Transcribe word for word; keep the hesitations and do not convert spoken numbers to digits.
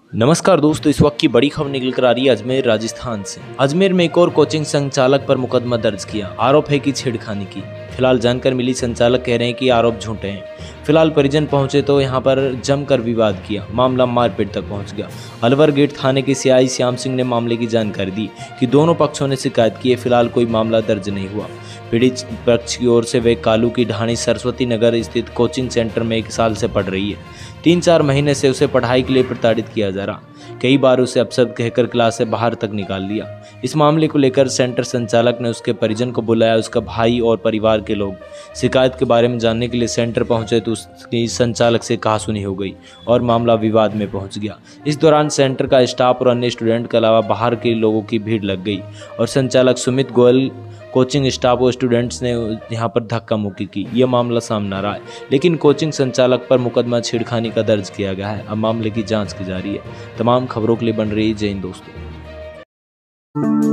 नमस्कार दोस्तों, इस वक्त की बड़ी खबर निकल कर आ रही है अजमेर राजस्थान से। अजमेर में एक और कोचिंग संचालक पर मुकदमा दर्ज किया। आरोप है कि छेड़खानी की। फिलहाल जानकर मिली संचालक कह रहे हैं कि आरोप झूठे हैं। फिलहाल परिजन पहुंचे तो यहां पर जमकर विवाद किया। मामला मारपीट तक पहुंच गया। अलवर गेट थाने के सीआई श्याम सिंह ने मामले की जानकारी दी कि दोनों पक्षों ने शिकायत की है। फिलहाल कोई मामला दर्ज नहीं हुआ। पीड़ित पक्ष की ओर से वे कालू की ढाणी सरस्वती नगर स्थित कोचिंग सेंटर में एक साल से पढ़ रही है। तीन चार महीने से उसे पढ़ाई के लिए प्रताड़ित किया जा रहा। कई बार उसे अपशब्द कहकर क्लास से बाहर तक निकाल दिया। इस मामले को लेकर सेंटर संचालक ने उसके परिजन को बुलाया। उसका भाई और परिवार के लोग शिकायत के बारे में जानने के लिए सेंटर पहुंचे तो उसकी संचालक से कहासुनी हो गई और मामला विवाद में पहुंच गया। इस दौरान सेंटर का स्टाफ और अन्य स्टूडेंट के अलावा बाहर के लोगों की भीड़ लग गई और संचालक सुमित गोयल, कोचिंग स्टाफ और स्टूडेंट्स ने यहां पर धक्का मुक्की की। यह मामला सामने आ रहा है, लेकिन कोचिंग संचालक पर मुकदमा छेड़खानी का दर्ज किया गया है। अब मामले की जांच की जा रही है। तमाम खबरों के लिए बन रही है जय हिंद दोस्तों।